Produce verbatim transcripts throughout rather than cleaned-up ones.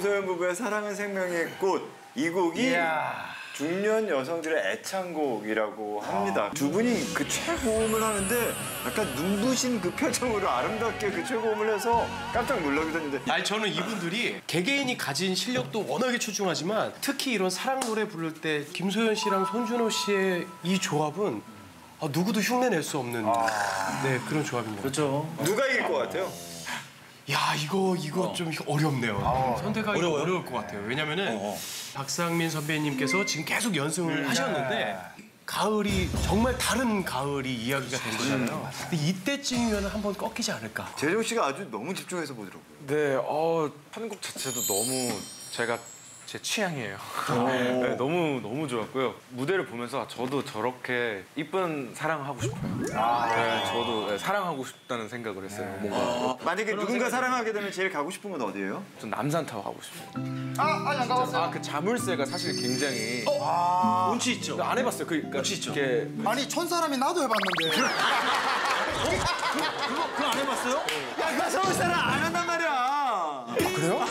김소연 부부의 사랑은 생명의 꽃. 이 곡이 이야. 중년 여성들의 애창곡이라고 합니다. 아. 두 분이 그 최고음을 하는데 약간 눈부신 그 표정으로 아름답게 그 최고음을 해서 깜짝 놀라기도 했는데. 아니 저는 이분들이 개개인이 가진 실력도 워낙에 출중하지만 특히 이런 사랑 노래 부를 때 김소연 씨랑 손준호 씨의 이 조합은 아, 누구도 흉내낼 수 없는 아. 네, 그런 조합입니다. 그렇죠. 누가 이길 것 같아요? 야 이거 이거 어. 좀 어렵네요. 아. 선택하기 어려워요? 어려울 것 같아요. 왜냐면은 어. 박상민 선배님께서 지금 계속 연승을 음. 하셨는데 가을이 정말 다른 가을이 이야기가 된 거잖아요. 음. 근데 이때쯤이면 한번 꺾이지 않을까. 재정 씨가 아주 너무 집중해서 보더라고요. 네, 어, 편곡 자체도 너무 제가 제 취향이에요. 네, 너무 너무 좋았고요. 무대를 보면서 저도 저렇게 이쁜 사랑하고 싶어요. 아 네, 저도 네, 사랑하고 싶다는 생각을 했어요. 네. 뭔가 어, 만약에 누군가 사랑하게 되면 제일 가고 싶은 건 어디예요? 전 남산타워 가고 싶어요. 아, 아니 안 가봤어요. 아, 그 자물쇠가 사실 굉장히 어? 아 운치 있죠. 안 해봤어요. 그 그러니까 운치 있죠. 이렇게... 아니 천사람이 나도 해봤는데. 어? 그거 그거 그거 안 해봤어요? 야, 그 서울 사람 안 한단 말이야. 아, 그래요?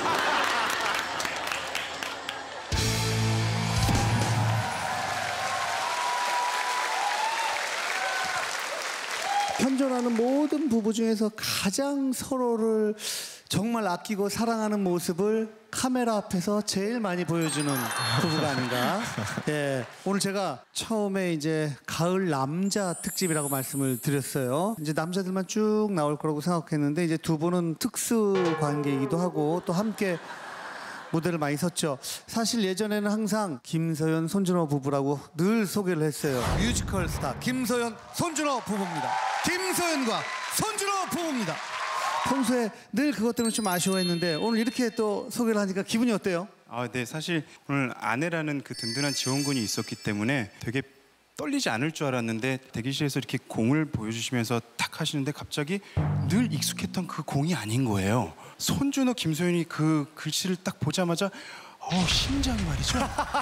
현존하는 모든 부부 중에서 가장 서로를 정말 아끼고 사랑하는 모습을 카메라 앞에서 제일 많이 보여주는 부부가 아닌가. 예, 오늘 제가 처음에 이제 가을 남자 특집이라고 말씀을 드렸어요. 이제 남자들만 쭉 나올 거라고 생각했는데 이제 두 분은 특수 관계이기도 하고 또 함께 무대를 많이 섰죠. 사실 예전에는 항상 김소연, 손준호 부부라고 늘 소개를 했어요. 뮤지컬 스타 김소연, 손준호 부부입니다. 김소연과 손준호 부부입니다. 평소에 늘 그것 때문에 좀 아쉬워했는데 오늘 이렇게 또 소개를 하니까 기분이 어때요? 아, 네, 사실 오늘 아내라는 그 든든한 지원군이 있었기 때문에 되게 떨리지 않을 줄 알았는데 대기실에서 이렇게 공을 보여주시면서 탁 하시는데 갑자기 늘 익숙했던 그 공이 아닌 거예요. 손준호, 김소연이 그 글씨를 딱 보자마자 어, 심장이 말이죠.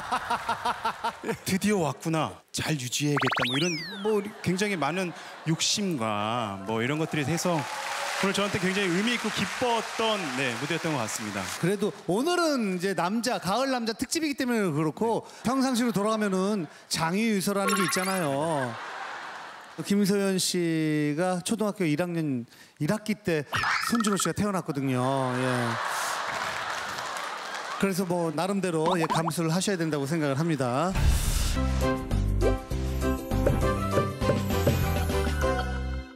드디어 왔구나. 잘 유지해야겠다. 뭐 이런 뭐 굉장히 많은 욕심과 뭐 이런 것들이 해서 오늘 저한테 굉장히 의미 있고 기뻤던 네, 무대였던 것 같습니다. 그래도 오늘은 이제 남자, 가을 남자 특집이기 때문에 그렇고 평상시로 돌아가면은 장유유서라는 게 있잖아요. 김소연 씨가 초등학교 일 학년 일 학기 때 손준호 씨가 태어났거든요. 예. 그래서 뭐 나름대로 예, 감수를 하셔야 된다고 생각을 합니다.